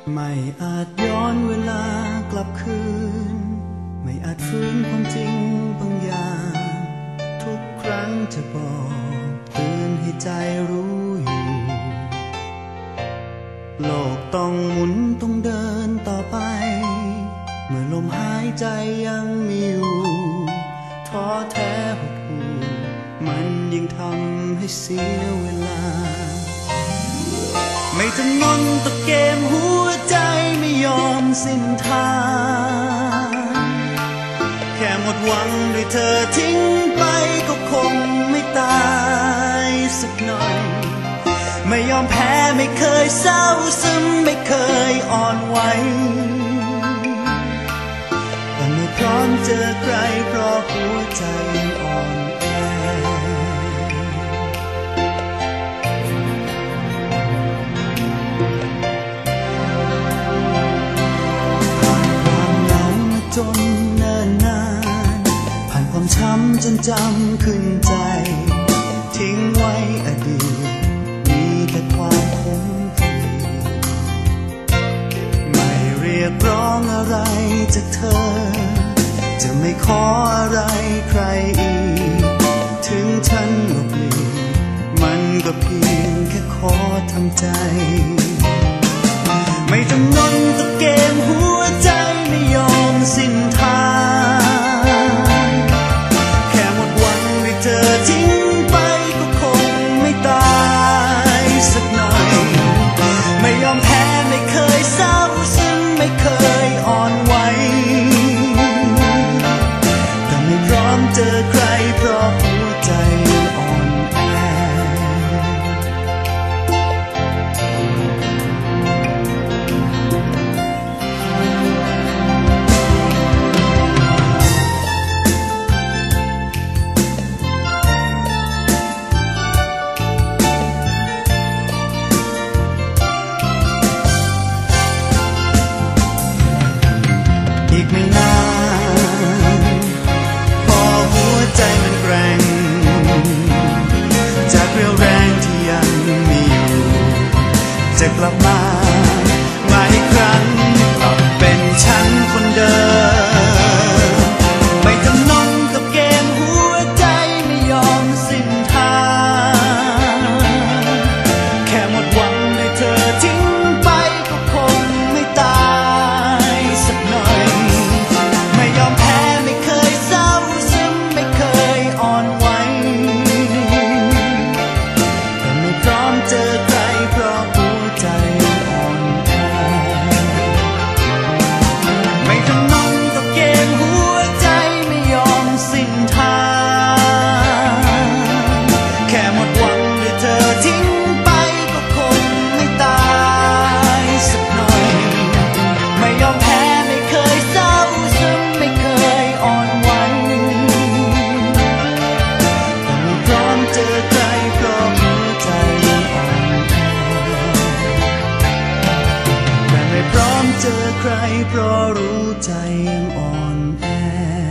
ไม่อาจย้อนเวลากลับคืนไม่อาจฟื้นความจริงบางอย่างทุกครั้งจะบอกเตือนให้ใจรู้อยู่โลกต้องหมุนต้องเดินต่อไปเมื่อลมหายใจยังมีอยู่ท้อแท้หดหู่มันยิ่งทำให้เสียเวลาไม่จำนนต่อเกมหัวใจไม่ยอมสิ้นทางแค่หมดหวังด้วยเธอทิ้งไปก็คงไม่ตายสักหน่อยไม่ยอมแพ้ไม่เคยเศร้าซึมไม่เคยอ่อนไหวแต่ไม่พร้อมเจอใครเพราะหัวใจอ่อนแอจนเนิ่นนานผ่านความช้ำจนจำขึ้นใจทิ้งไว้อดีตมีแต่ความคงที่ไม่เรียกร้องอะไรจากเธอจะไม่ขออะไรใครอีกถึงฉันหลบหลีกมันก็เพียงแค่ขอทำใจไม่จำนนต่อเกมหัวใจไม่ยอมสิ้นทางแค่หมดหวังด้วยเธอทิ้งไปก็คงไม่ตายสักหน่อยไม่ยอมแพ้ไม่เคยเศร้าซึมไม่เคยอ่อนไหวแต่ไม่พร้อมเจอใครเพราะหัวใจอ่อนแออีกไม่นานพอหัวใจมันแกร่งจากเรี่ยวแรงที่ยังมีอยู่จะกลับมาอีกครั้งกลับเป็นฉันคนเดิมไม่จำนนกับเกมหัวใจไม่ยอมสิ้นทางแค่หมดหวังด้วยเธอทิ้งไปก็คงไม่ตายสักหน่อยไม่ยอมแพ้ไม่เคยเศร้าซึมไม่เคยอ่อนไหวแต่ไม่พร้อมเจอใครเพราะหัวใจอ่อนแอไม่จำนนต่อเกมหัวใจไม่ยอมสิ้นทางแค่หมดหวังด้วยเธอทิ้งไปก็คงไม่ตายสักหน่อยไม่ยอมแพ้ไม่เคยเศร้าซึมไม่เคยอ่อนไหวแต่ไม่พร้อมเจอใครเพราะหัวใจอ่อนแอแต่ไม่พร้อมเจอใครเพราะรู้ใจยังอ่อนแอ